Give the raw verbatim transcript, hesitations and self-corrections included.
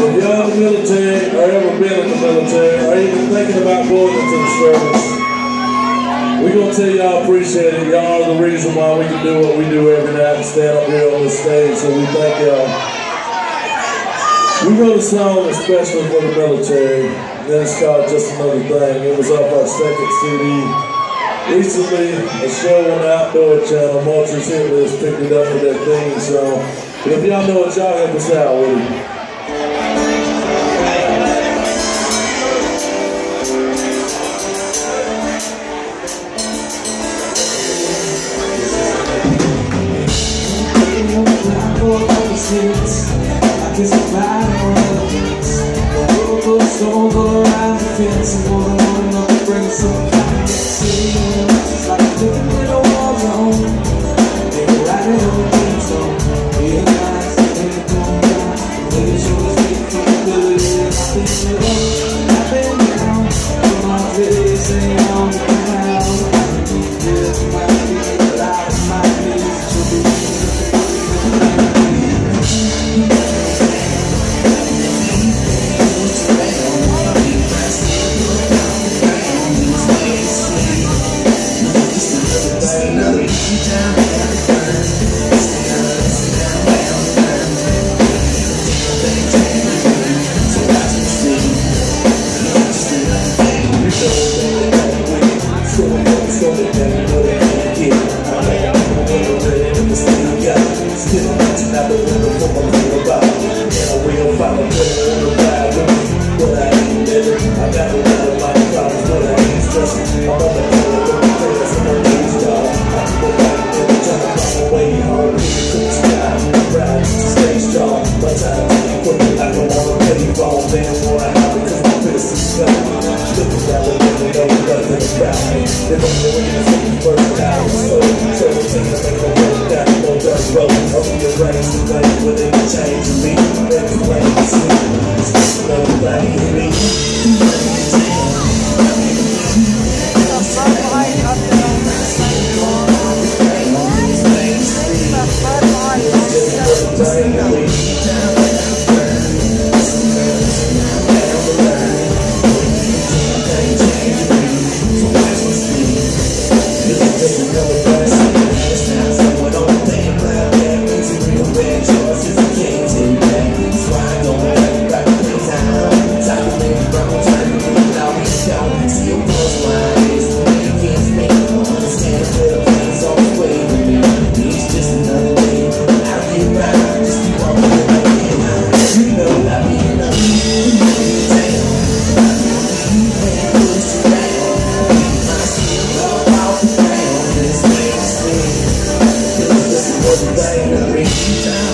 If you're in the military, or ever been in the military, or even thinking about going into the service, we're going to tell y'all appreciate it. Y'all are the reason why we can do what we do every night and stand up here on this stage, so we thank y'all. We wrote a song especially for the military, and then it's called Just Another Thing. It was off our second C D. Recently, a show on the Outdoor Channel, Mulcher's Hit List, picked it up with their theme song. But if y'all know it, y'all help us out with it. I guess I'm riding on elephants. The world goes over around the fence. I'm gonna run enough to bring some kind of scene. It's like a little war zone. They go riding on the theme song. Yeah, guys, they come down. They show us big capability. I've been up, I've been down. From my face, ain't on the ground. I keep this in my feet, but out of my face. She'll be time.